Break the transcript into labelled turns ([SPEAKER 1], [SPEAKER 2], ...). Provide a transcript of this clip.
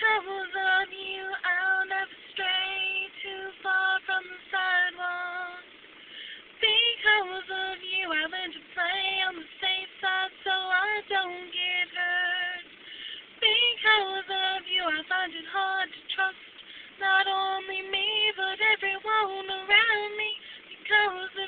[SPEAKER 1] Because of you, I'll never stray too far from the sidewalk. Because of you, I learned to play on the safe side so I don't get hurt. Because of you, I find it hard to trust not only me, but everyone around me. Because